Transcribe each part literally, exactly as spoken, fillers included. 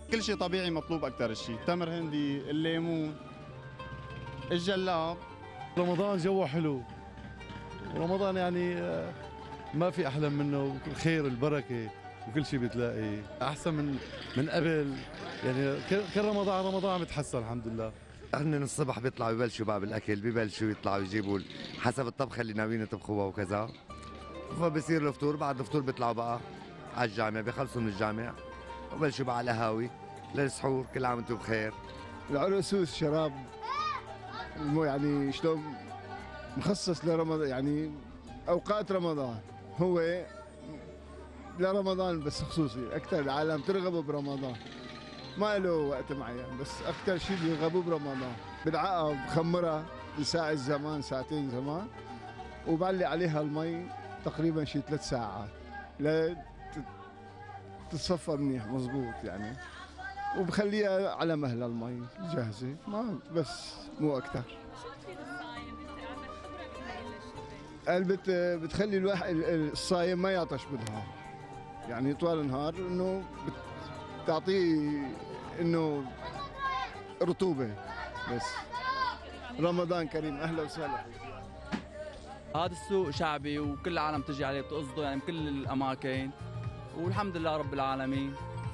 كل شيء طبيعي مطلوب اكثر شيء، تمر هندي، الليمون، الجلاب. رمضان جوه حلو، رمضان يعني ما في احلى منه، الخير البركه وكل شيء بتلاقي احسن من من قبل، يعني كل رمضان رمضان بتحسن الحمد لله. هن الصبح بيطلعوا يبلشوا بقى بالاكل، ببلشوا يطلعوا يجيبوا حسب الطبخه اللي ناويين يطبخوها وكذا، فبصير الفطور، بعد الفطور بيطلعوا بقى على الجامع، بيخلصوا من الجامع وبلشوا بقى على القهاوي للسحور. كل عام وانتم بخير. العرسوس شراب مو يعني شلون مخصص لرمضان، يعني اوقات رمضان هو لرمضان بس خصوصي، اكثر العالم ترغبوا برمضان، ما له وقت معين، بس اكثر شيء بيرغبوا برمضان. بالعقب بخمرها لساعة زمان ساعتين زمان، وبعلي عليها المي تقريبا شي ثلاث ساعات لا تتصفى منيح مزبوط يعني، وبخليها على مهل المي جاهزه، ما بس مو اكثر. قلبت بتخلي الواحد الصايم ما يعطش بالنهار، يعني طوال النهار انه بتعطيه انه رطوبه بس. رمضان كريم، اهلا وسهلا. هذا السوق شعبي وكل العالم تجي عليه بتقصده يعني بكل الاماكن، والحمد لله رب العالمين.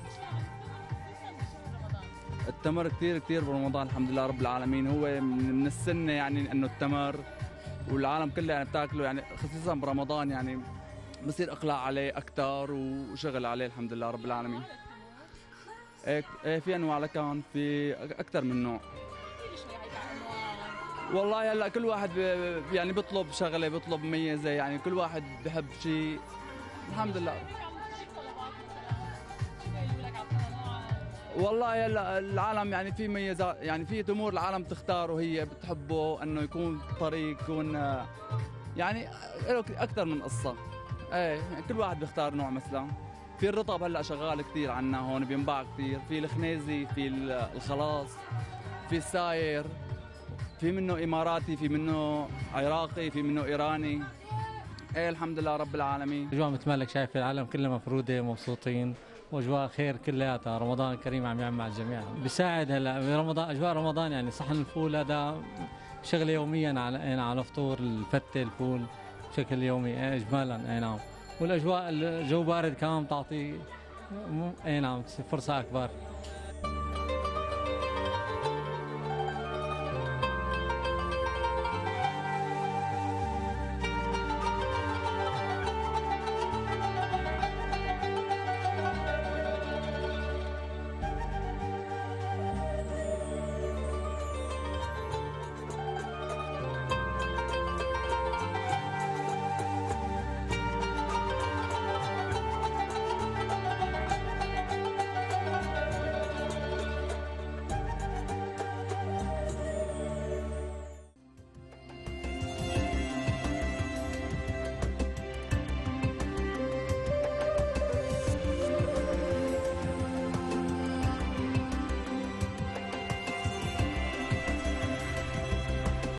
التمر كثير كثير برمضان الحمد لله رب العالمين، هو من السنه يعني انه التمر والعالم كلها يعني بتاكله، يعني خصيصا برمضان يعني بصير اقلاع عليه اكثر وشغل عليه الحمد لله رب العالمين. ايه ايه في انواع لكان، في اكثر من نوع. والله هلا كل واحد يعني بيطلب شغله، بيطلب مميزه، يعني كل واحد بحب شيء الحمد لله. والله هلا العالم يعني في ميزات، يعني في تمور العالم تختاره هي بتحبه انه يكون طريق، يكون يعني له اكثر من قصه. ايه يعني كل واحد بيختار نوع. مثلا في الرطب هلا شغال كثير عنا هون بينباع كثير، في الخنيزي، في الخلاص، في الساير، في منه اماراتي، في منه عراقي، في منه ايراني. ايه الحمد لله رب العالمين. اجواء مثل شايف العالم كلها مفروده مبسوطين، واجواء خير كلياتها. رمضان كريم عم يعمل مع الجميع، بيساعد هلا برمضان اجواء رمضان، يعني صحن الفول هذا شغله يوميا على يعني على فطور الفته الفول بشكل يومي اجمالا. اي نعم، والاجواء الجو بارد كمان بتعطي اي نعم فرصه اكبر.